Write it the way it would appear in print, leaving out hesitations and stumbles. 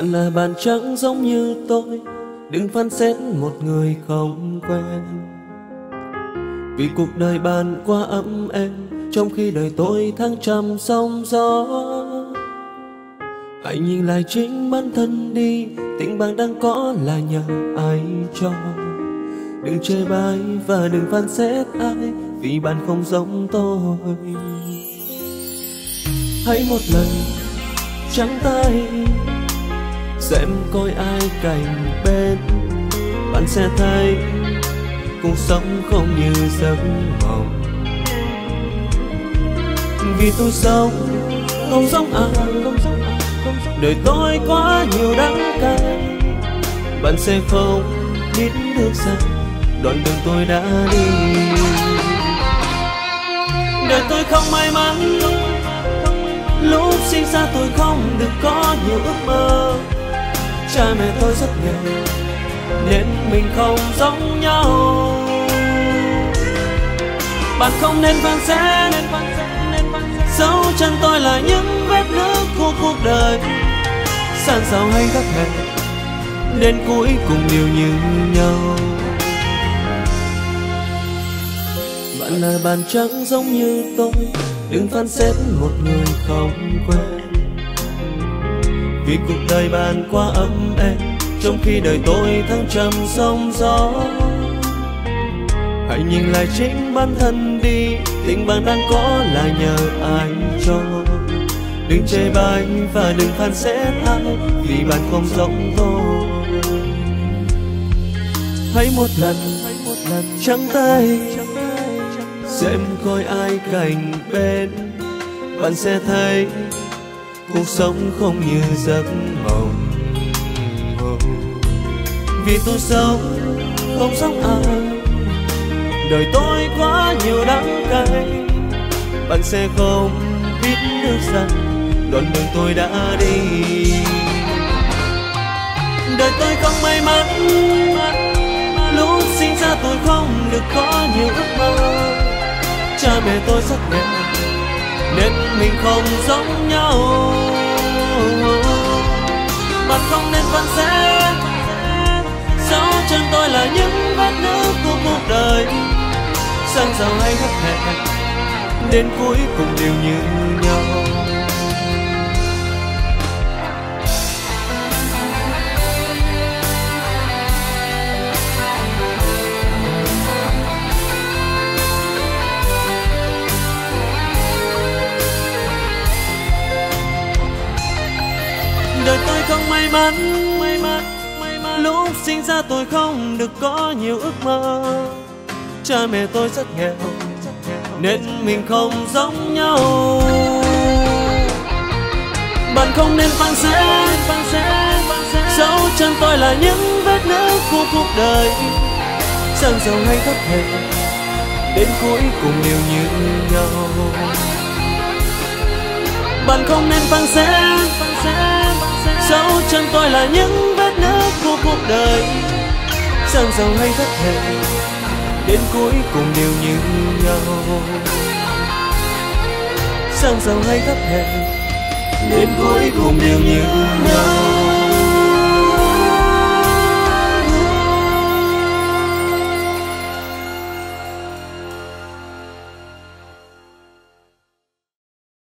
Bạn là bạn trắng giống như tôi, đừng phán xét một người không quen. Vì cuộc đời bạn quá ấm êm, trong khi đời tôi thăng trầm sóng gió. Hãy nhìn lại chính bản thân đi, tình bạn đang có là nhờ ai cho. Đừng chê bai và đừng phán xét ai, vì bạn không giống tôi. Hãy một lần trắng tay, xem coi ai cạnh bên. Bạn sẽ thấy cuộc sống không như giấc mộng. Vì tôi sống không giống ai, đời tôi quá nhiều đắng cay. Bạn sẽ không biết được rằng đoạn đường tôi đã đi. Đời tôi không may mắn, lúc sinh ra tôi không được có nhiều ước mơ. Cha mẹ tôi rất nghèo nên mình không giống nhau. Bạn không nên phán xét, dấu chân tôi là những vết nước của cuộc đời. Sang giàu hay thất bại, đến cuối cùng đều như nhau. Bạn là bạn trắng giống như tôi, đừng phán xét một người không quen. Vì cuộc đời bạn quá ấm êm, trong khi đời tôi thăng trầm sóng gió. Hãy nhìn lại chính bản thân đi, tình bạn đang có là nhờ ai cho. Đừng chê bai và đừng phán xét ai, vì bạn không giống tôi. Hãy một lần trắng tay, xem coi ai cạnh bên. Bạn sẽ thấy cuộc sống không như giấc mộng. Vì tôi sống không giống ai, đời tôi quá nhiều đắng cay. Bạn sẽ không biết được rằng đoạn đường tôi đã đi. Đời tôi không may mắn, lúc sinh ra tôi không được có nhiều ước mơ. Cha mẹ tôi rất nghèo nên mình không giống nhau. Bạn không nên phán xét, dấu chân tôi là những vết nước của cuộc đời. Sang giàu hay thất bại, đến cuối cùng đều như nhau. Đời tôi không may mắn, lúc sinh ra tôi không được có nhiều ước mơ. Cha mẹ tôi rất nghèo nên mình không giống nhau. Bạn không nên phán xét, dấu chân tôi là những vết nước của cuộc đời. Sang giàu hay thất bại, đến cuối cùng đều như nhau. Bạn không nên phán xét, dấu chân tôi là những vết nước của cuộc đời. Sang giàu hay thất bại, đến cuối cùng đều như nhau. Sang giàu hay thất bại, đến cuối cùng đều như nhau.